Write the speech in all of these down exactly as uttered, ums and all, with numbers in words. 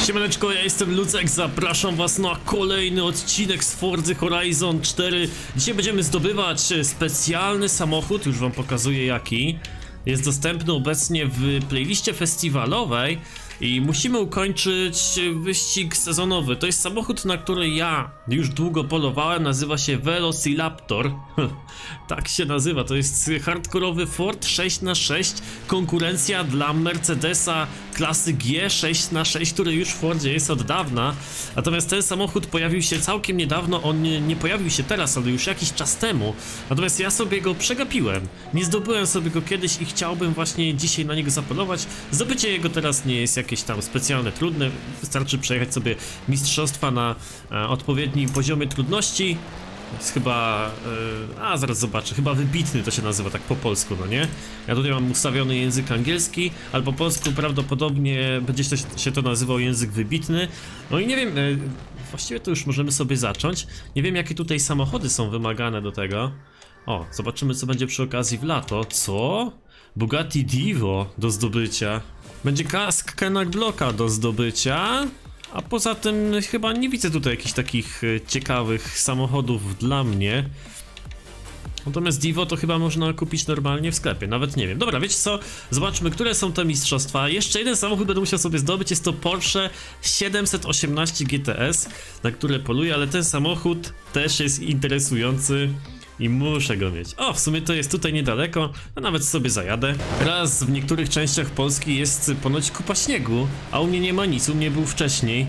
Siemaneczko, ja jestem Lucek, zapraszam was na kolejny odcinek z Forzy Horizon cztery. Dzisiaj będziemy zdobywać specjalny samochód, już wam pokazuję jaki. Jest dostępny obecnie w playliście festiwalowej i musimy ukończyć wyścig sezonowy. To jest samochód, na który ja już długo polowałem, nazywa się Velociraptor. Tak się nazywa, to jest hardkorowy Ford sześć na sześć, konkurencja dla Mercedesa klasy G sześć na sześć, który już w Fordzie jest od dawna. Natomiast ten samochód pojawił się całkiem niedawno, on nie, nie pojawił się teraz, ale już jakiś czas temu. Natomiast ja sobie go przegapiłem, nie zdobyłem sobie go kiedyś i chciałbym właśnie dzisiaj na niego zapolować. Zdobycie jego teraz nie jest jakieś tam specjalne trudne, wystarczy przejechać sobie mistrzostwa na e, odpowiednim poziomie trudności. Jest chyba, yy, a zaraz zobaczę, chyba wybitny to się nazywa tak po polsku, no nie? Ja tutaj mam ustawiony język angielski, ale po polsku prawdopodobnie będzie to, się to nazywał język wybitny. No i nie wiem, yy, właściwie to już możemy sobie zacząć. Nie wiem, jakie tutaj samochody są wymagane do tego. O, zobaczymy, co będzie przy okazji w lato. Co? Bugatti Divo do zdobycia. Będzie kask Kenach Blocka do zdobycia. A poza tym chyba nie widzę tutaj jakichś takich ciekawych samochodów dla mnie. Natomiast Divo to chyba można kupić normalnie w sklepie, nawet nie wiem. Dobra, wiecie co? Zobaczmy, które są te mistrzostwa. Jeszcze jeden samochód będę musiał sobie zdobyć, jest to Porsche siedemset osiemnaście G T S, na które poluję, ale ten samochód też jest interesujący i muszę go mieć. O, w sumie to jest tutaj niedaleko, a nawet sobie zajadę. Raz w niektórych częściach Polski jest ponoć kupa śniegu, a u mnie nie ma nic, u mnie był wcześniej.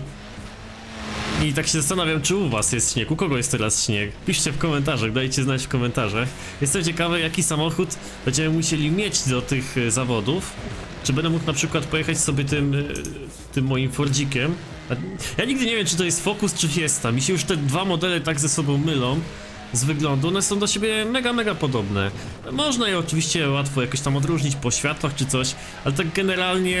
I tak się zastanawiam, czy u was jest śnieg, u kogo jest teraz śnieg? Piszcie w komentarzach, dajcie znać w komentarzach. Jestem ciekawy, jaki samochód będziemy musieli mieć do tych zawodów. Czy będę mógł na przykład pojechać sobie tym, tym moim Fordzikiem. Ja nigdy nie wiem, czy to jest Focus, czy Fiesta. Mi się już te dwa modele tak ze sobą mylą. Z wyglądu, one są do siebie mega, mega podobne. Można je oczywiście łatwo jakoś tam odróżnić po światłach czy coś, ale tak generalnie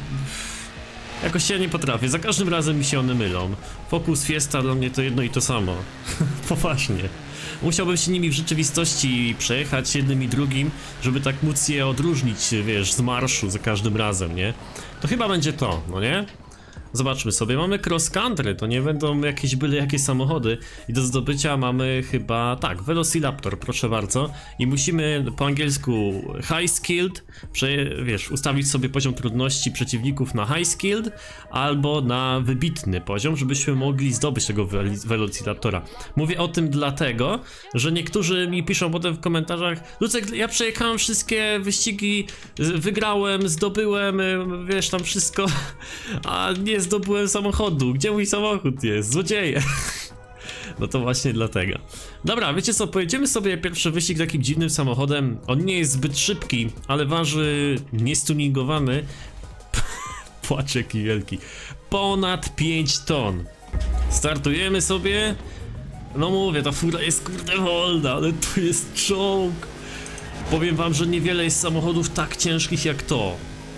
jakoś ja nie potrafię, za każdym razem mi się one mylą. Focus, Fiesta dla mnie to jedno i to samo. Poważnie. Musiałbym się nimi w rzeczywistości przejechać jednym i drugim, żeby tak móc je odróżnić, wiesz, z marszu za każdym razem, nie? To chyba będzie to, no nie? Zobaczmy sobie, mamy cross country, to nie będą jakieś byle jakie samochody i do zdobycia mamy chyba, tak, Velociraptor, proszę bardzo, i musimy po angielsku high skilled, wiesz, ustawić sobie poziom trudności przeciwników na high skilled albo na wybitny poziom, żebyśmy mogli zdobyć tego Velociraptora. Mówię o tym dlatego, że niektórzy mi piszą potem w komentarzach: Lucek, ja przejechałem wszystkie wyścigi, wygrałem, zdobyłem, wiesz, tam wszystko, a nie zdobyłem samochodu. Gdzie mój samochód jest? Złodzieje. No to właśnie dlatego. Dobra, wiecie co, pojedziemy sobie pierwszy wyścig takim dziwnym samochodem. On nie jest zbyt szybki, ale waży niestuningowany. Płacz jaki wielki. Ponad pięć ton. Startujemy sobie. No mówię, ta fura jest kurde wolna, ale tu jest czołg. Powiem wam, że niewiele jest samochodów tak ciężkich jak to.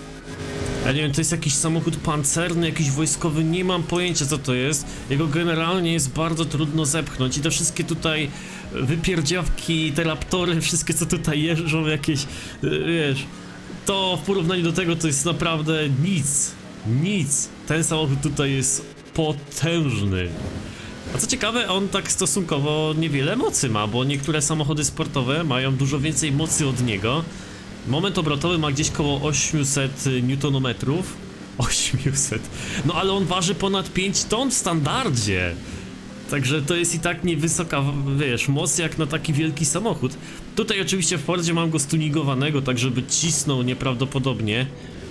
Ja nie wiem, to jest jakiś samochód pancerny, jakiś wojskowy, nie mam pojęcia co to jest. Jego generalnie jest bardzo trudno zepchnąć i te wszystkie tutaj wypierdziawki, te raptory, wszystkie co tutaj jeżdżą, jakieś, wiesz, to w porównaniu do tego to jest naprawdę nic, nic. Ten samochód tutaj jest potężny. A co ciekawe, on tak stosunkowo niewiele mocy ma, bo niektóre samochody sportowe mają dużo więcej mocy od niego. Moment obrotowy ma gdzieś koło osiemset niutonometrów. osiemset. No ale on waży ponad pięć ton w standardzie. Także to jest i tak niewysoka, wiesz, moc jak na taki wielki samochód. Tutaj oczywiście w Fordzie mam go stunigowanego, tak żeby cisnął nieprawdopodobnie.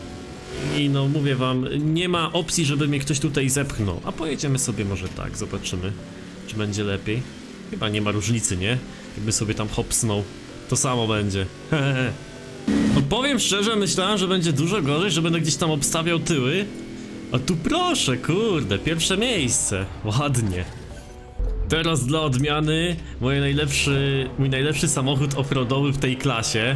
I no mówię wam, nie ma opcji, żeby mnie ktoś tutaj zepchnął. A pojedziemy sobie może tak, zobaczymy, czy będzie lepiej. Chyba nie ma różnicy, nie? Jakby sobie tam hopsnął, to samo będzie. No powiem szczerze, myślałem, że będzie dużo gorzej, że będę gdzieś tam obstawiał tyły. A tu proszę, kurde, pierwsze miejsce. Ładnie. Teraz dla odmiany mój najlepszy, mój najlepszy samochód offroadowy w tej klasie.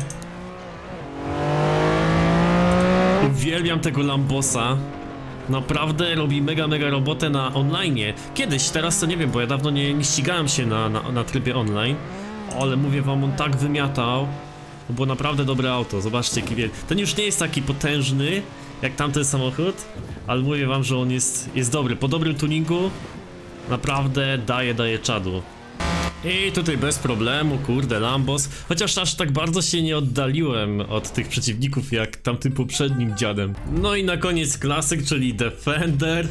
Uwielbiam tego Lambosa. Naprawdę robi mega, mega robotę na online. Kiedyś, teraz to nie wiem, bo ja dawno nie, nie ścigałem się na, na, na trybie online. Ale mówię wam, on tak wymiatał. To było naprawdę dobre auto, zobaczcie jaki wielki. Ten już nie jest taki potężny jak tamten samochód, ale mówię wam, że on jest, jest dobry. Po dobrym tuningu naprawdę daje, daje czadu. I tutaj bez problemu, kurde, Lambos. Chociaż aż tak bardzo się nie oddaliłem od tych przeciwników jak tamtym poprzednim dziadem. No i na koniec klasyk, czyli Defender.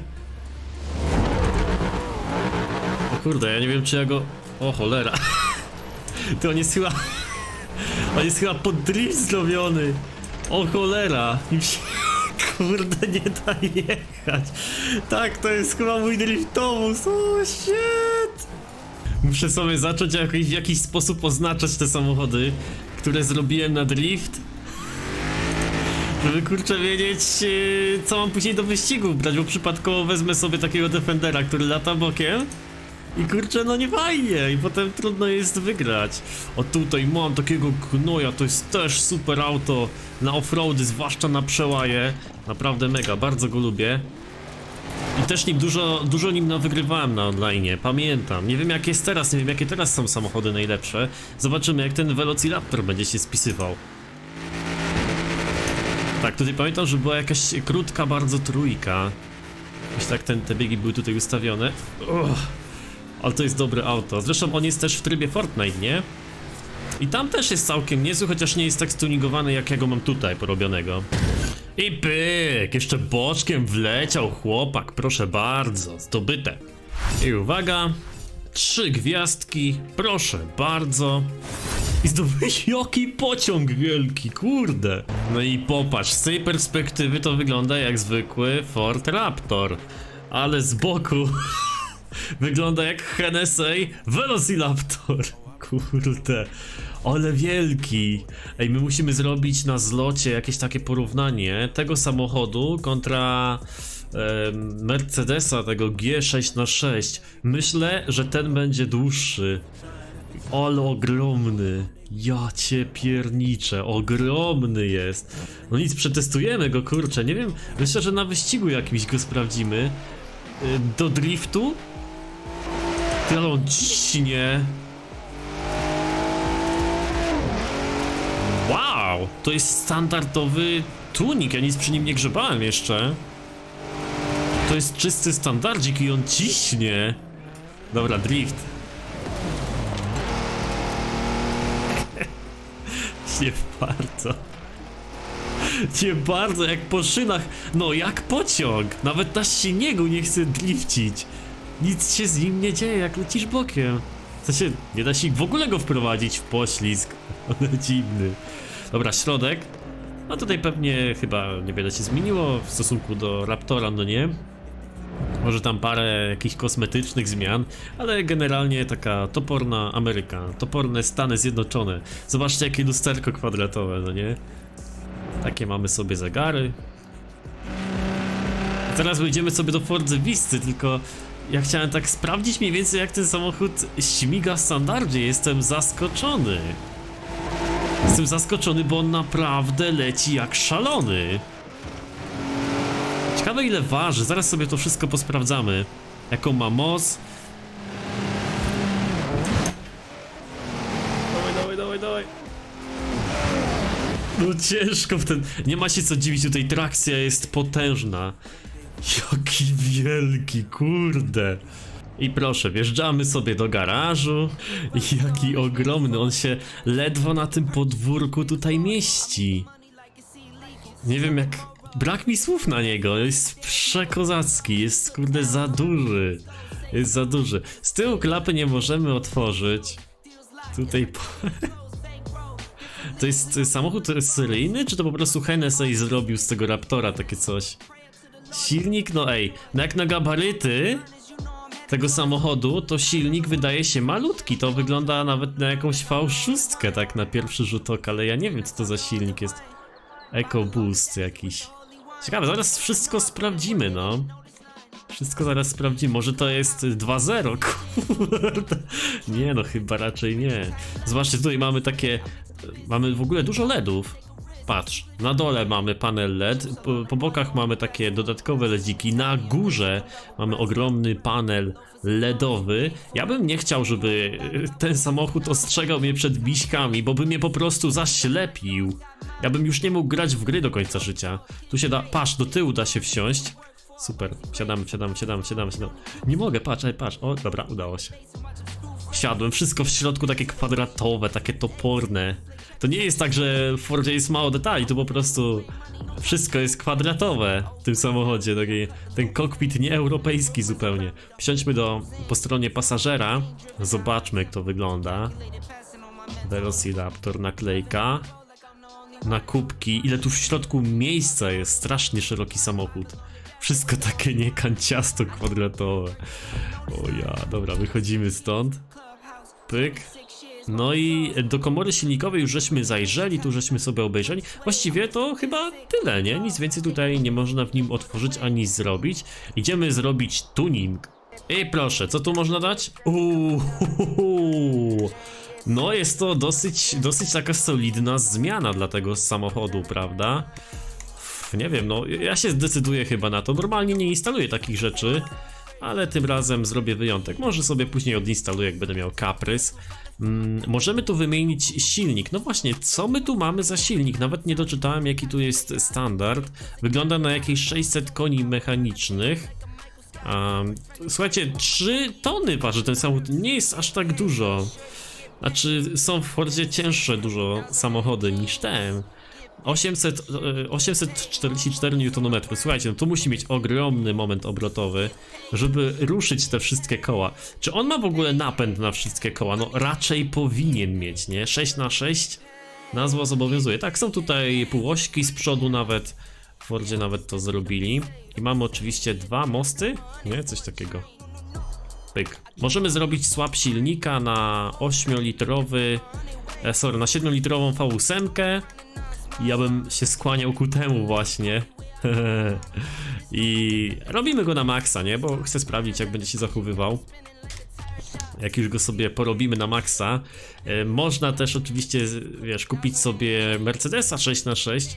O kurde, ja nie wiem czy ja go... O cholera. To on jest chyba... On jest chyba pod drift zrobiony. O cholera. Im się... Kurde, nie da jechać. Tak, to jest chyba mój driftowóz. O shit. Muszę sobie zacząć jakiś, w jakiś sposób oznaczać te samochody, które zrobiłem na drift, żeby kurczę wiedzieć, co mam później do wyścigu brać, bo przypadkowo wezmę sobie takiego Defendera, który lata bokiem i kurczę, no nie fajnie, i potem trudno jest wygrać. O tutaj mam takiego gnoja, to jest też super auto na offroady, zwłaszcza na przełaje. Naprawdę mega, bardzo go lubię. I też nim dużo, dużo nim nawygrywałem na online, pamiętam. Nie wiem jak jest teraz, nie wiem jakie teraz są samochody najlepsze. Zobaczymy jak ten Velociraptor będzie się spisywał. Tak, tutaj pamiętam, że była jakaś krótka bardzo trójka. Myślę tak ten, te biegi były tutaj ustawione. Uch, ale to jest dobre auto. Zresztą on jest też w trybie Fortnite, nie? I tam też jest całkiem niezły, chociaż nie jest tak stuningowany jak ja go mam tutaj porobionego. I pyk, jeszcze boczkiem wleciał chłopak, proszę bardzo, zdobyte. I uwaga, trzy gwiazdki, proszę bardzo. I zdobyłeś jaki pociąg wielki, kurde. No i popatrz, z tej perspektywy to wygląda jak zwykły Ford Raptor. Ale z boku wygląda jak Hennessy Velociraptor. Kurde, ale wielki. Ej, my musimy zrobić na zlocie jakieś takie porównanie tego samochodu kontra e, Mercedesa, tego G sześć na sześć. Myślę, że ten będzie dłuższy. Ale ogromny. Ja cię pierniczę, ogromny jest. No nic, przetestujemy go, kurczę. Nie wiem, myślę, że na wyścigu jakimś go sprawdzimy. e, Do driftu? Ty, ale on ciśnie. Wow, to jest standardowy tunik, ja nic przy nim nie grzebałem jeszcze. To jest czysty standardzik i on ciśnie. Dobra, drift. Nie bardzo. Nie bardzo, jak po szynach. No jak pociąg. Nawet na śniegu nie chce drifcić. Nic się z nim nie dzieje, jak lecisz bokiem. W sensie, nie da się w ogóle go wprowadzić w poślizg. On dziwny. Dobra, środek. No tutaj pewnie chyba niewiele się zmieniło w stosunku do Raptora, no nie? Może tam parę jakichś kosmetycznych zmian, ale generalnie taka toporna Ameryka, toporne Stany Zjednoczone. Zobaczcie jakie lusterko kwadratowe, no nie? Takie mamy sobie zegary. Teraz wejdziemy sobie do Fordzy Visty, tylko ja chciałem tak sprawdzić mniej więcej jak ten samochód śmiga w standardzie. Jestem zaskoczony. Jestem zaskoczony, bo on naprawdę leci jak szalony. Ciekawe ile waży, zaraz sobie to wszystko posprawdzamy. Jaką ma moc. Dawaj, dawaj, dawaj, dawaj. No ciężko w ten... Nie ma się co dziwić, tutaj trakcja jest potężna. Jaki wielki, kurde. I proszę, wjeżdżamy sobie do garażu. Jaki ogromny, on się ledwo na tym podwórku tutaj mieści. Nie wiem jak... Brak mi słów na niego, jest przekozacki, jest kurde za duży. Jest za duży. Z tyłu klapy nie możemy otworzyć. Tutaj... Po... To jest samochód seryjny, czy to po prostu Hennessy zrobił z tego Raptora takie coś? Silnik, no ej, no jak na gabaryty tego samochodu, to silnik wydaje się malutki. To wygląda nawet na jakąś V sześć, tak na pierwszy rzut oka, ale ja nie wiem co to za silnik jest. EcoBoost jakiś. Ciekawe, zaraz wszystko sprawdzimy, no. Wszystko zaraz sprawdzimy, może to jest dwa zero, kurde. Nie no, chyba raczej nie. Zobaczcie, tutaj mamy takie... Mamy w ogóle dużo ledów. Patrz, na dole mamy panel L E D, po, po bokach mamy takie dodatkowe ledziki, na górze mamy ogromny panel ledowy. Ja bym nie chciał, żeby ten samochód ostrzegał mnie przed miśkami, bo by mnie po prostu zaślepił. Ja bym już nie mógł grać w gry do końca życia. Tu się da, patrz, do tyłu da się wsiąść. Super, wsiadamy, wsiadamy, wsiadamy, wsiadamy, wsiadamy. Nie mogę, patrz, ej, patrz, o, dobra, udało się. Wsiadłem, wszystko w środku takie kwadratowe, takie toporne. To nie jest tak, że w Fordzie jest mało detali, to po prostu wszystko jest kwadratowe w tym samochodzie, taki, ten kokpit nieeuropejski zupełnie. Wsiądźmy do, po stronie pasażera, zobaczmy jak to wygląda. Velociraptor, naklejka. Na kubki, ile tu w środku miejsca jest, strasznie szeroki samochód. Wszystko takie niekanciasto kwadratowe. O ja, dobra, wychodzimy stąd. Pyk. No i do komory silnikowej już żeśmy zajrzeli, tu żeśmy sobie obejrzeli. Właściwie to chyba tyle, nie? Nic więcej tutaj nie można w nim otworzyć ani zrobić. Idziemy zrobić tuning. I proszę, co tu można dać? Uuu, no jest to dosyć, dosyć taka solidna zmiana dla tego samochodu, prawda? Nie wiem, no ja się zdecyduję chyba na to. Normalnie nie instaluję takich rzeczy, ale tym razem zrobię wyjątek. Może sobie później odinstaluję, jak będę miał kaprys. Hmm, możemy tu wymienić silnik. No właśnie, co my tu mamy za silnik? Nawet nie doczytałem, jaki tu jest standard. Wygląda na jakieś sześćset koni mechanicznych. Um, słuchajcie, trzy tony waży ten samochód. Nie jest aż tak dużo. Znaczy, są w Fordzie cięższe dużo samochody niż ten. osiemset, osiemset czterdzieści cztery niutonometrów. Słuchajcie, no tu musi mieć ogromny moment obrotowy, żeby ruszyć te wszystkie koła. Czy on ma w ogóle napęd na wszystkie koła? No raczej powinien mieć, nie? sześć na sześć nazwa zobowiązuje. Tak, są tutaj półośki z przodu nawet. W Fordzie nawet to zrobili. I mamy oczywiście dwa mosty. Nie? Coś takiego. Pyk. Możemy zrobić swap silnika na ośmiolitrowy, e, sorry, na siedmiolitrową V osiem. Ja bym się skłaniał ku temu właśnie. I robimy go na maksa, nie? Bo chcę sprawdzić, jak będzie się zachowywał. Jak już go sobie porobimy na maksa. e, Można też oczywiście, wiesz, kupić sobie Mercedesa sześć na sześć.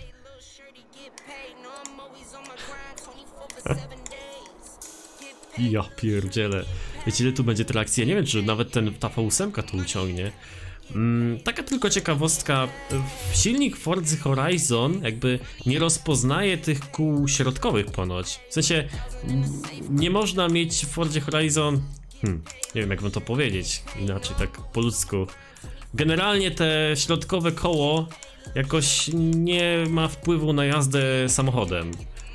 Ja pierdzielę. Wiecie, ile tu będzie trakcji? Ja nie wiem, czy nawet ten, ta V osiem to uciągnie. Mm, taka tylko ciekawostka, silnik Forza Horizon jakby nie rozpoznaje tych kół środkowych ponoć. W sensie nie można mieć w Forza Horizon, hmm, nie wiem jak wam to powiedzieć inaczej, tak po ludzku. Generalnie te środkowe koło jakoś nie ma wpływu na jazdę samochodem.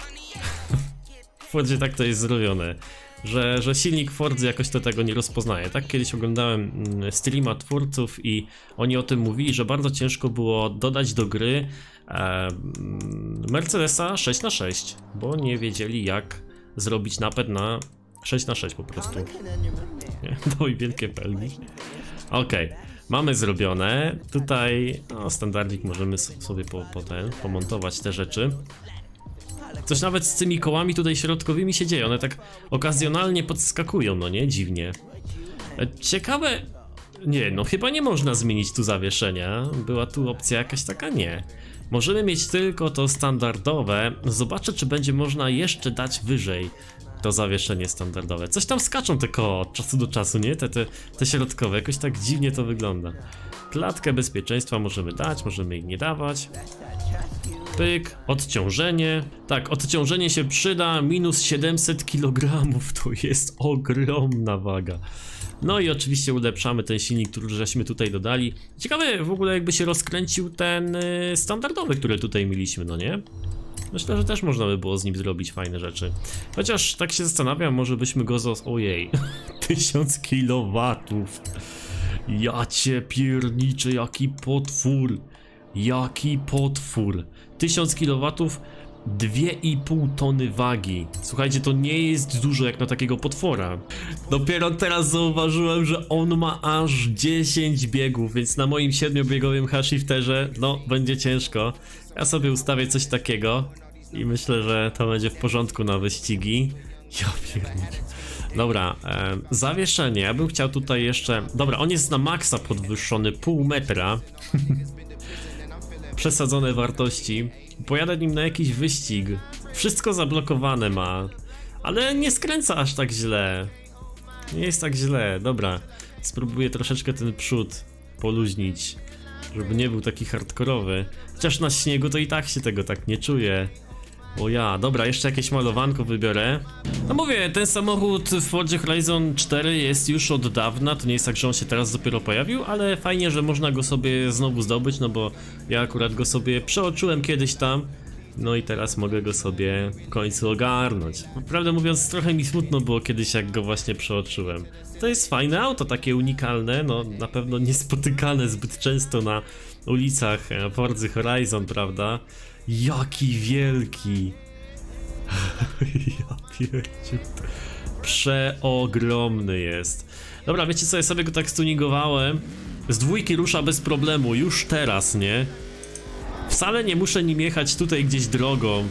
W Fordzie tak to jest zrobione. Że, że silnik Fordy jakoś to tego nie rozpoznaje. Tak kiedyś oglądałem streama twórców i oni o tym mówili, że bardzo ciężko było dodać do gry e, Mercedesa sześć na sześć, bo nie wiedzieli jak zrobić napęd na sześć na sześć po prostu. Nie? No i wielkie pelgi. Okej, okay. Mamy zrobione. Tutaj no, standardzik możemy sobie po, po ten, pomontować te rzeczy. Coś nawet z tymi kołami tutaj środkowymi się dzieje, one tak okazjonalnie podskakują, no nie? Dziwnie. Ciekawe... Nie, no chyba nie można zmienić tu zawieszenia. Była tu opcja jakaś taka? Nie. Możemy mieć tylko to standardowe. Zobaczę, czy będzie można jeszcze dać wyżej to zawieszenie standardowe. Coś tam skaczą te koła od czasu do czasu, nie? Te, te, te środkowe, jakoś tak dziwnie to wygląda. Klatkę bezpieczeństwa możemy dać, możemy jej nie dawać. Pyk, odciążenie. Tak, odciążenie się przyda, minus siedemset kilogramów, to jest ogromna waga. No i oczywiście ulepszamy ten silnik, który żeśmy tutaj dodali. Ciekawe w ogóle jakby się rozkręcił ten y, standardowy, który tutaj mieliśmy, no nie? Myślę, że też można by było z nim zrobić fajne rzeczy. Chociaż tak się zastanawiam, może byśmy go z... Ojej, tysiąc kilowatów. Ja cię pierniczę, jaki potwór. Jaki potwór. tysiąc kilowatów, dwie i pół tony wagi. Słuchajcie, to nie jest dużo jak na takiego potwora. Dopiero teraz zauważyłem, że on ma aż dziesięć biegów, więc na moim siedmiobiegowym H-shifterze, no, będzie ciężko. Ja sobie ustawię coś takiego i myślę, że to będzie w porządku na wyścigi. Ja pierniczę. Dobra, e, zawieszenie. Ja bym chciał tutaj jeszcze... Dobra, on jest na maksa podwyższony, pół metra. przesadzone wartości. Pojadę nim na jakiś wyścig. Wszystko zablokowane ma. Ale nie skręca aż tak źle. Nie jest tak źle, dobra. Spróbuję troszeczkę ten przód poluźnić, żeby nie był taki hardkorowy. Chociaż na śniegu to i tak się tego tak nie czuję. O ja, dobra, jeszcze jakieś malowanko wybiorę. No mówię, ten samochód w Fordzie Horizon cztery jest już od dawna. To nie jest tak, że on się teraz dopiero pojawił, ale fajnie, że można go sobie znowu zdobyć, no bo ja akurat go sobie przeoczyłem kiedyś tam. No i teraz mogę go sobie w końcu ogarnąć. Prawdę mówiąc, trochę mi smutno było kiedyś, jak go właśnie przeoczyłem. To jest fajne auto, takie unikalne, no na pewno niespotykane zbyt często na ulicach Fordy Horizon, prawda? Jaki wielki! Ja pierdziu. Przeogromny jest. Dobra, wiecie co, ja sobie go tak stuningowałem. Z dwójki rusza bez problemu, już teraz, nie? Wcale nie muszę nim jechać tutaj gdzieś drogą.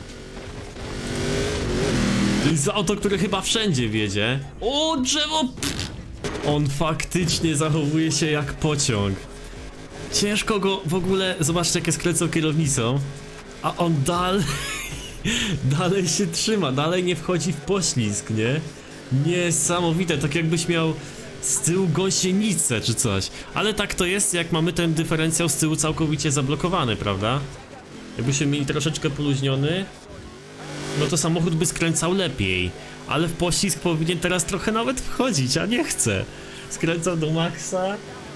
To jest auto, które chyba wszędzie wiedzie. O, drzewo! On faktycznie zachowuje się jak pociąg. Ciężko go w ogóle... Zobaczcie, jak jest kręcą kierownicą. A on dalej... dalej się trzyma, dalej nie wchodzi w poślizg, nie? Niesamowite, tak jakbyś miał z tyłu gąsienicę czy coś. Ale tak to jest, jak mamy ten dyferencjał z tyłu całkowicie zablokowany, prawda? Jakbyśmy mieli troszeczkę poluźniony, no to samochód by skręcał lepiej. Ale w poślizg powinien teraz trochę nawet wchodzić, a nie chce. Skręcał do maksa.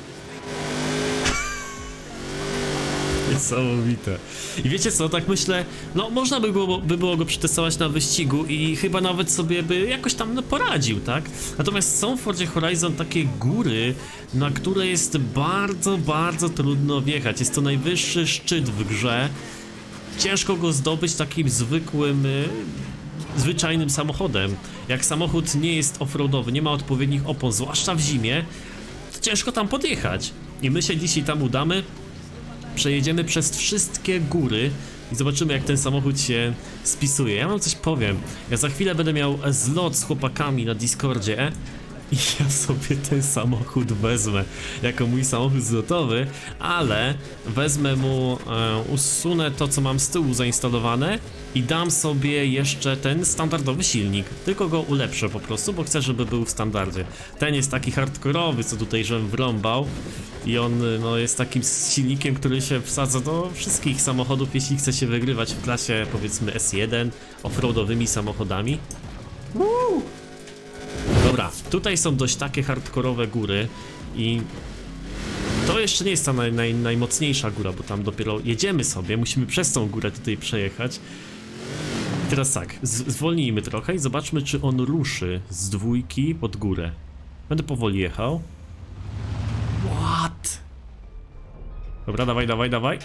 Niesamowite. I wiecie co, tak myślę, no można by było, by było go przetestować na wyścigu i chyba nawet sobie by jakoś tam no, poradził, tak? Natomiast są w Fordzie Horizon takie góry, na które jest bardzo, bardzo trudno wjechać. Jest to najwyższy szczyt w grze. Ciężko go zdobyć takim zwykłym, y, zwyczajnym samochodem. Jak samochód nie jest offroadowy, nie ma odpowiednich opon, zwłaszcza w zimie, to ciężko tam podjechać. I my się dzisiaj tam udamy. Przejedziemy przez wszystkie góry i zobaczymy, jak ten samochód się spisuje. Ja wam coś powiem. Ja za chwilę będę miał zlot z chłopakami na Discordzie i ja sobie ten samochód wezmę jako mój samochód zlotowy, ale wezmę mu, e, usunę to, co mam z tyłu zainstalowane i dam sobie jeszcze ten standardowy silnik. Tylko go ulepszę po prostu, bo chcę, żeby był w standardzie. Ten jest taki hardkorowy, co tutaj żem wrąbał. I on no, jest takim silnikiem, który się wsadza do wszystkich samochodów, jeśli chce się wygrywać w klasie powiedzmy S jeden offroadowymi samochodami. Woo! Dobra, tutaj są dość takie hardkorowe góry i to jeszcze nie jest ta naj, naj, najmocniejsza góra, bo tam dopiero jedziemy sobie, musimy przez tą górę tutaj przejechać. I teraz tak, zwolnijmy trochę i zobaczmy, czy on ruszy z dwójki pod górę. Będę powoli jechał. What? Dobra, dawaj, dawaj, dawaj.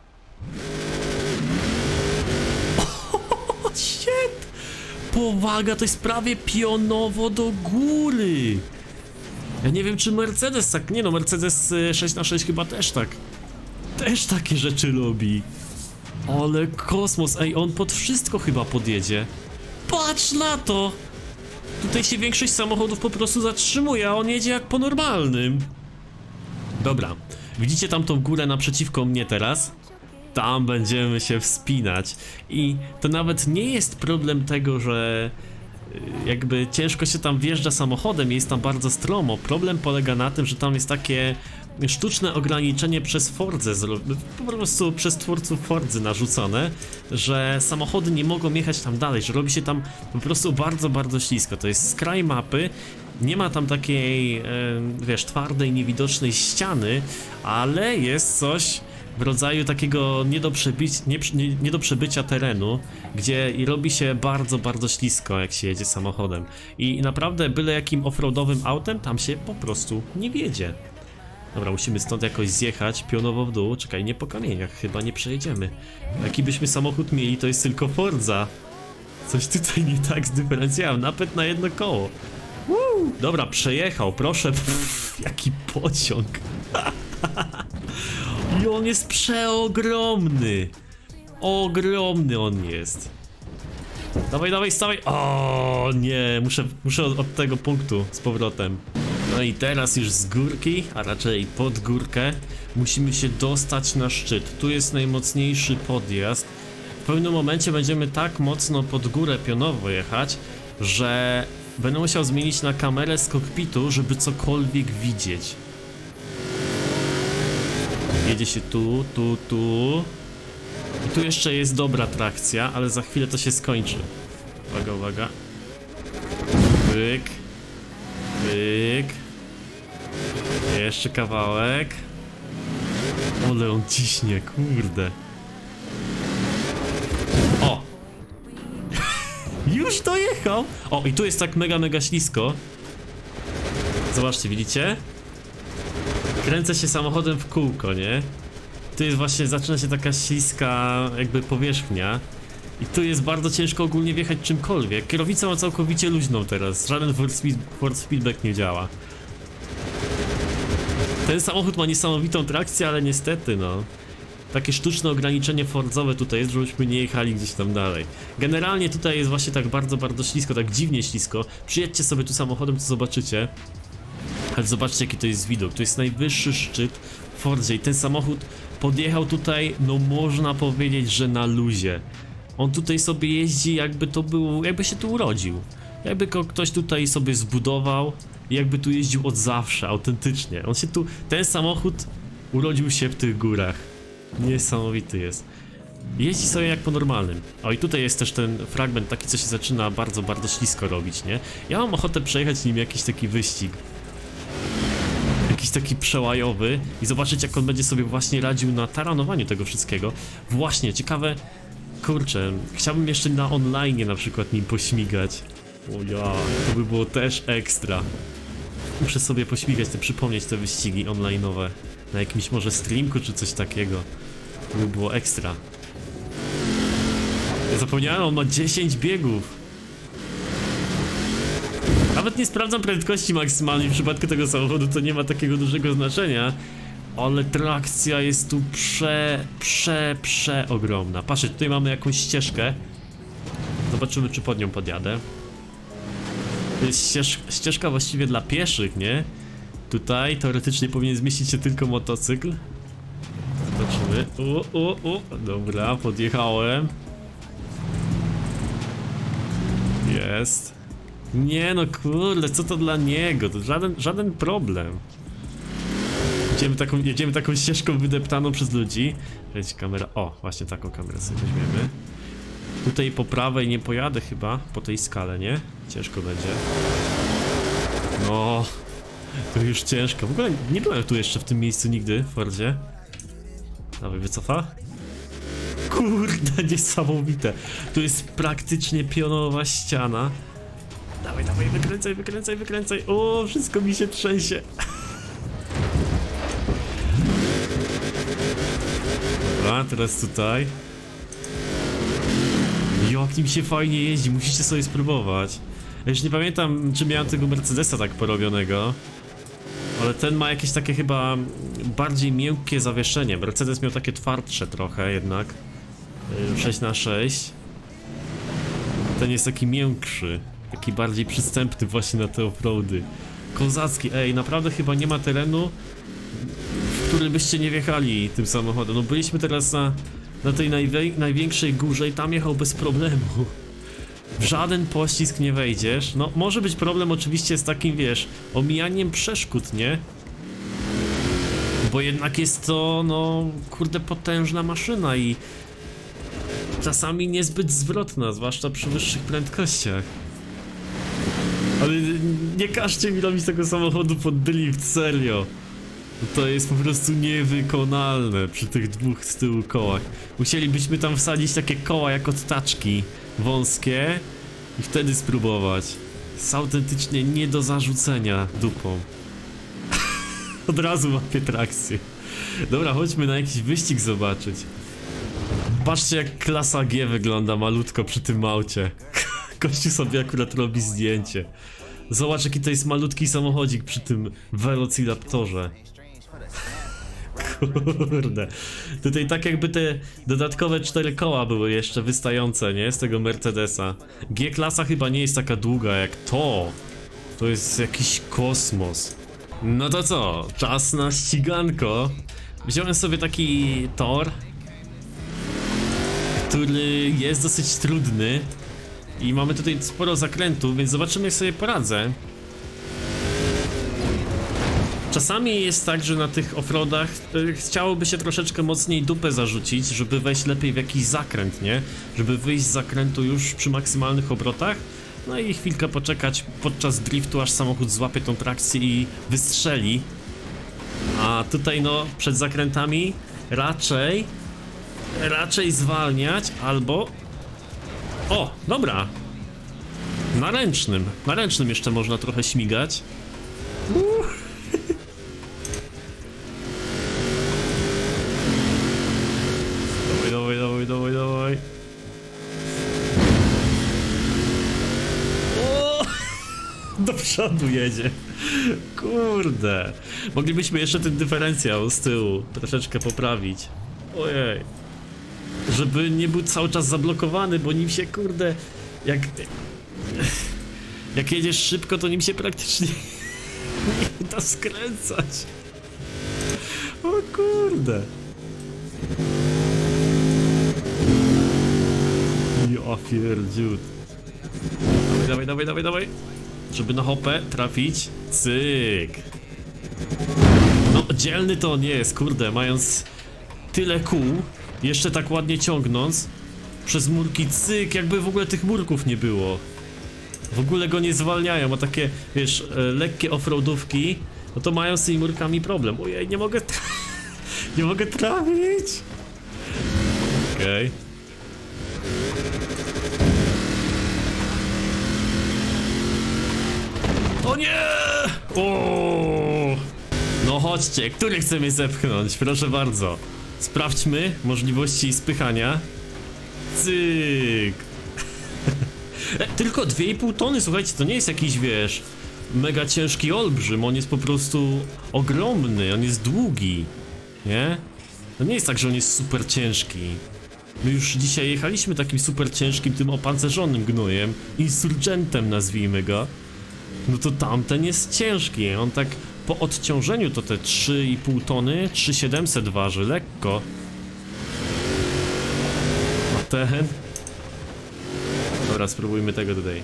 Oh, shit! Powaga, to jest prawie pionowo do góry. Ja nie wiem, czy Mercedes tak... Nie no, Mercedes sześć na sześć chyba też tak... Też takie rzeczy robi. Ale kosmos, ej, on pod wszystko chyba podjedzie. Patrz na to! Tutaj się większość samochodów po prostu zatrzymuje, a on jedzie jak po normalnym. Dobra, widzicie tam tą górę naprzeciwko mnie teraz? Tam będziemy się wspinać i to nawet nie jest problem tego, że jakby ciężko się tam wjeżdża samochodem, jest tam bardzo stromo. Problem polega na tym, że tam jest takie sztuczne ograniczenie przez Fordzę, po prostu przez twórców Fordzy narzucone, że samochody nie mogą jechać tam dalej, że robi się tam po prostu bardzo, bardzo ślisko. To jest skraj mapy. Nie ma tam takiej, wiesz, twardej, niewidocznej ściany, ale jest coś w rodzaju takiego nie do, przebić, nie, nie, nie do przebycia terenu, gdzie robi się bardzo, bardzo ślisko, jak się jedzie samochodem. I naprawdę byle jakim offroadowym autem tam się po prostu nie wiedzie. Dobra, musimy stąd jakoś zjechać pionowo w dół. Czekaj, nie po kamieniach, chyba nie przejedziemy. Jaki byśmy samochód mieli, to jest tylko Forza. Coś tutaj nie tak z dyferencjałem, napęd na jedno koło. Woo! Dobra, przejechał, proszę. Pff, jaki pociąg. I on jest przeogromny. Ogromny on jest. Dawaj, dawaj, stawaj. O nie, muszę, muszę od, od tego punktu z powrotem. No i teraz już z górki, a raczej pod górkę, musimy się dostać na szczyt. Tu jest najmocniejszy podjazd. W pewnym momencie będziemy tak mocno pod górę pionowo jechać, że będę musiał zmienić na kamerę z kokpitu, żeby cokolwiek widzieć. Jedzie się tu, tu, tu. I tu jeszcze jest dobra trakcja, ale za chwilę to się skończy. Uwaga, uwaga. Pyk. Pyk. Jeszcze kawałek. Ale on ciśnie, kurde. O! Już dojechał! O, i tu jest tak mega, mega ślisko. Zobaczcie, widzicie? Kręcę się samochodem w kółko, nie? Tu jest właśnie, zaczyna się taka śliska jakby powierzchnia. I tu jest bardzo ciężko ogólnie wjechać czymkolwiek. Kierownica ma całkowicie luźną teraz. Żaden force, speed, force feedback nie działa. Ten samochód ma niesamowitą trakcję, ale niestety no. Takie sztuczne ograniczenie fordzowe tutaj jest, żebyśmy nie jechali gdzieś tam dalej. Generalnie tutaj jest właśnie tak bardzo, bardzo ślisko, tak dziwnie ślisko. Przyjedźcie sobie tu samochodem, to zobaczycie. Ale zobaczcie, jaki to jest widok. To jest najwyższy szczyt w Fordzie i ten samochód podjechał tutaj, no można powiedzieć, że na luzie. On tutaj sobie jeździ, jakby to był, jakby się tu urodził. Jakby go ktoś tutaj sobie zbudował i jakby tu jeździł od zawsze, autentycznie. On się tu, ten samochód urodził się w tych górach. Niesamowity jest. Jeździ sobie jak po normalnym. O, i tutaj jest też ten fragment taki, co się zaczyna bardzo, bardzo ślisko robić, nie? Ja mam ochotę przejechać nim jakiś taki wyścig. Jakiś taki przełajowy i zobaczyć, jak on będzie sobie właśnie radził na taranowaniu tego wszystkiego. Właśnie, ciekawe. Kurczę, chciałbym jeszcze na online na przykład nim pośmigać. O ja, to by było też ekstra. Muszę sobie pośmigać, te przypomnieć te wyścigi online'owe. Na jakimś może streamku czy coś takiego. To by było ekstra. Ja zapomniałem, on ma dziesięć biegów. Nawet nie sprawdzam prędkości maksymalnej w przypadku tego samochodu, to nie ma takiego dużego znaczenia. Ale trakcja jest tu prze, prze, prze ogromna. Patrzcie, tutaj mamy jakąś ścieżkę. Zobaczymy, czy pod nią podjadę. To jest ścież, ścieżka właściwie dla pieszych, nie? Tutaj teoretycznie powinien zmieścić się tylko motocykl. Zobaczymy. O, o, o. Dobra, podjechałem. Jest. Nie no kurde, co to dla niego? To żaden, żaden problem. Jedziemy taką, jedziemy taką ścieżką wydeptaną przez ludzi. Weź kamera. O, właśnie taką kamerę sobie weźmiemy. Tutaj po prawej nie pojadę chyba, po tej skale, nie? Ciężko będzie. No, to już ciężko. W ogóle nie byłem tu jeszcze w tym miejscu nigdy, w Fordzie. Dawaj, wycofa. Kurde, niesamowite. Tu jest praktycznie pionowa ściana. Dawaj, dawaj, wykręcaj, wykręcaj, wykręcaj. O, wszystko mi się trzęsie. Dobra, teraz tutaj. Jak nim się fajnie jeździ, musicie sobie spróbować. Ja już nie pamiętam, czy miałem tego Mercedesa tak porobionego. Ale ten ma jakieś takie chyba bardziej miękkie zawieszenie. Mercedes miał takie twardsze trochę jednak. sześć na sześć. Ten jest taki miększy. Taki bardziej przystępny właśnie na te offroady. Kozacki, ej, naprawdę chyba nie ma terenu, w którym byście nie wjechali tym samochodem. No byliśmy teraz na, na tej najwie, największej górze i tam jechał bez problemu. W żaden pościsk nie wejdziesz. No może być problem oczywiście z takim, wiesz, omijaniem przeszkód, nie? Bo jednak jest to, no, kurde, potężna maszyna i czasami niezbyt zwrotna, zwłaszcza przy wyższych prędkościach. Ale nie każcie mi robić tego samochodu pod drift, serio. To jest po prostu niewykonalne przy tych dwóch z tyłu kołach. Musielibyśmy tam wsadzić takie koła jak od taczki wąskie i wtedy spróbować. Jest autentycznie nie do zarzucenia dupą. Od razu łapię trakcję. Dobra, chodźmy na jakiś wyścig zobaczyć. Patrzcie, jak klasa G wygląda malutko przy tym aucie. Gościu sobie akurat robi zdjęcie. Zobacz, jaki to jest malutki samochodzik przy tym Velociraptorze. Kurde. Tutaj tak jakby te dodatkowe cztery koła były jeszcze wystające, nie? Z tego Mercedesa. G-klasa chyba nie jest taka długa jak to. To jest jakiś kosmos. No to co? Czas na ściganko. Wziąłem sobie taki tor, który jest dosyć trudny. I mamy tutaj sporo zakrętów, więc zobaczymy, jak sobie poradzę. Czasami jest tak, że na tych offroadach chciałoby się troszeczkę mocniej dupę zarzucić, żeby wejść lepiej w jakiś zakręt, nie? Żeby wyjść z zakrętu już przy maksymalnych obrotach. No i chwilkę poczekać podczas driftu, aż samochód złapie tą trakcję i wystrzeli. A tutaj no, przed zakrętami raczej, raczej zwalniać albo... O, dobra. Na ręcznym, na ręcznym jeszcze można trochę śmigać. Uff. Dawaj, dawaj, dawaj, dawaj. O! Do przodu jedzie. Kurde. Moglibyśmy jeszcze ten dyferencjał z tyłu troszeczkę poprawić. Ojej. Żeby nie był cały czas zablokowany, bo nim się, kurde, jak... Jak jedziesz szybko, to nim się praktycznie nie da skręcać. O kurde. Ja pierdziut. Dawaj, dawaj, dawaj, dawaj, dawaj. Żeby na hopę trafić. Cyk. No, dzielny to on jest, kurde, mając tyle kół, jeszcze tak ładnie ciągnąc przez murki, cyk, jakby w ogóle tych murków nie było. W ogóle go nie zwalniają, a takie, wiesz, lekkie offroadówki, no to mają z tymi murkami problem. Ojej, nie mogę nie mogę trafić. Okej. Okay. O nie! O! No chodźcie, który chce mnie zepchnąć? Proszę bardzo. Sprawdźmy możliwości spychania. Cyk. E, tylko dwie i pół tony, słuchajcie, to nie jest jakiś, wiesz, mega ciężki olbrzym, on jest po prostu ogromny, on jest długi, nie? To nie jest tak, że on jest super ciężki. My już dzisiaj jechaliśmy takim super ciężkim, tym opancerzonym gnojem, insurgentem nazwijmy go. No to tamten jest ciężki, on tak po odciążeniu to te trzy i pół tony, trzy tysiące siedemset waży, lekko. A ten... Dobra, spróbujmy tego tutaj.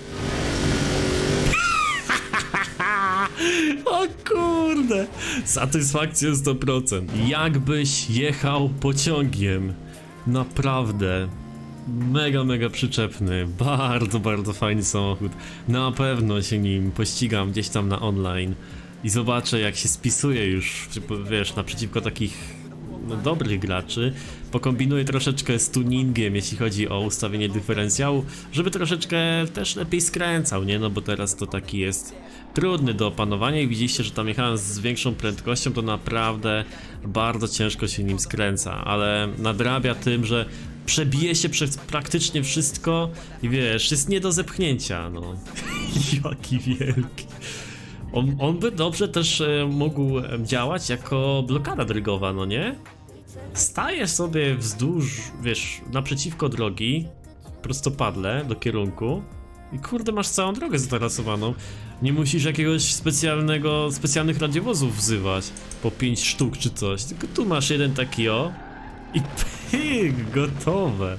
O kurde! Satysfakcja sto procent. Jakbyś jechał pociągiem. Naprawdę. Mega, mega przyczepny. Bardzo, bardzo fajny samochód. Na pewno się nim pościgam gdzieś tam na online. I zobaczę, jak się spisuje już, wiesz, naprzeciwko takich no, dobrych graczy. Pokombinuję troszeczkę z tuningiem, jeśli chodzi o ustawienie dyferencjału, żeby troszeczkę też lepiej skręcał, nie? No bo teraz to taki jest trudny do opanowania i widzieliście, że tam jechałem z większą prędkością, to naprawdę bardzo ciężko się nim skręca, ale nadrabia tym, że przebije się przez praktycznie wszystko i wiesz, jest nie do zepchnięcia, no. Jaki wielki. On, on by dobrze też e, mógł działać jako blokada drogowa, no nie? Stajesz sobie wzdłuż, wiesz, naprzeciwko drogi, prostopadle do kierunku i kurde, masz całą drogę zatarasowaną. Nie musisz jakiegoś specjalnego, specjalnych radiowozów wzywać po pięć sztuk czy coś, tylko tu masz jeden taki o i pyk, gotowe.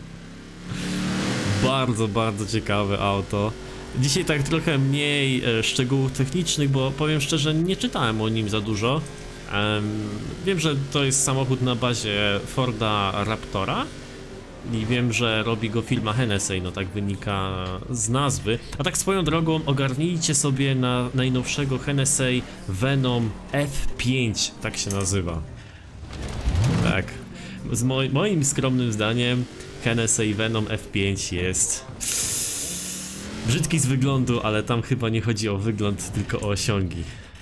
Bardzo, bardzo ciekawe auto. Dzisiaj tak trochę mniej e, szczegółów technicznych, bo powiem szczerze, nie czytałem o nim za dużo. Um, wiem, że to jest samochód na bazie Forda Raptora i wiem, że robi go firma Hennessy, no tak wynika z nazwy. A tak swoją drogą ogarnijcie sobie na najnowszego Hennessy Venom F pięć, tak się nazywa. Tak, z mo moim skromnym zdaniem Hennessy Venom F pięć jest brzydki z wyglądu, ale tam chyba nie chodzi o wygląd, tylko o osiągi.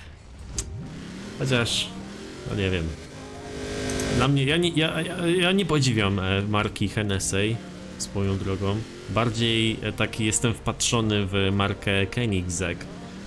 Chociaż, no nie wiem. Dla mnie, ja nie, ja, ja, ja nie podziwiam marki Hennessy swoją drogą. Bardziej taki jestem wpatrzony w markę Koenigsegg.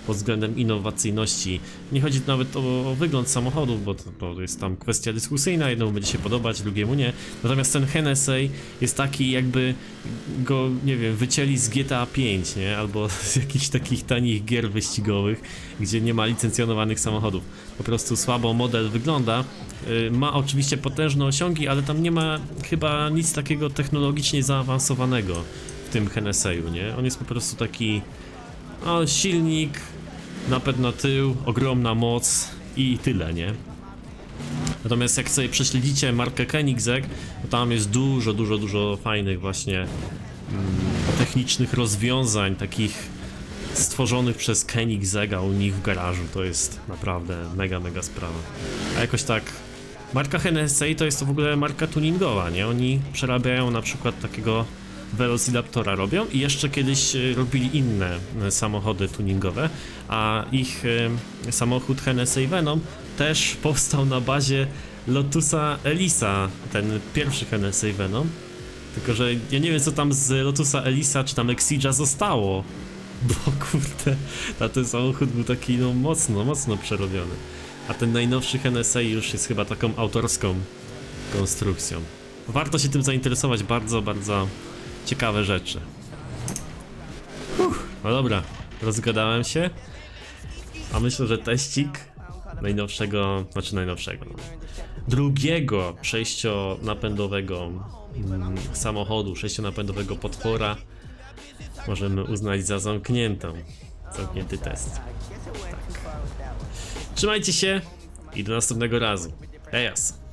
pod względem innowacyjności. Nie chodzi nawet o, o wygląd samochodu, bo to, to jest tam kwestia dyskusyjna, jednemu będzie się podobać, drugiemu nie. Natomiast ten Hennessy jest taki, jakby go, nie wiem, wycięli z G T A pięć, nie? Albo z jakichś takich tanich gier wyścigowych, gdzie nie ma licencjonowanych samochodów. Po prostu słabo model wygląda. Yy, ma oczywiście potężne osiągi, ale tam nie ma chyba nic takiego technologicznie zaawansowanego w tym Hennessy'u, nie? On jest po prostu taki, no, silnik, napęd na tył, ogromna moc i tyle, nie? Natomiast jak sobie prześledzicie markę Koenigsegg, to tam jest dużo, dużo, dużo fajnych właśnie mm, technicznych rozwiązań, takich stworzonych przez Koenigsegga u nich w garażu. To jest naprawdę mega, mega sprawa. A jakoś tak, marka Hennessy to jest to w ogóle marka tuningowa, nie? Oni przerabiają na przykład takiego Velociraptora robią i jeszcze kiedyś robili inne samochody tuningowe, a ich e, samochód Hennessy Venom też powstał na bazie Lotusa Elisa, ten pierwszy Hennessy Venom. Tylko że ja nie wiem, co tam z Lotusa Elisa czy tam Exigea zostało, bo kurde, a ten samochód był taki no mocno, mocno przerobiony. A ten najnowszy Hennessy już jest chyba taką autorską konstrukcją. Warto się tym zainteresować, bardzo, bardzo ciekawe rzeczy. Uff, no dobra, rozgadałem się. A myślę, że teścik najnowszego, znaczy najnowszego, drugiego sześcionapędowego mm, samochodu, sześcionapędowego potwora możemy uznać za zamkniętą. Zamknięty test. Tak. Trzymajcie się i do następnego razu. Ejas.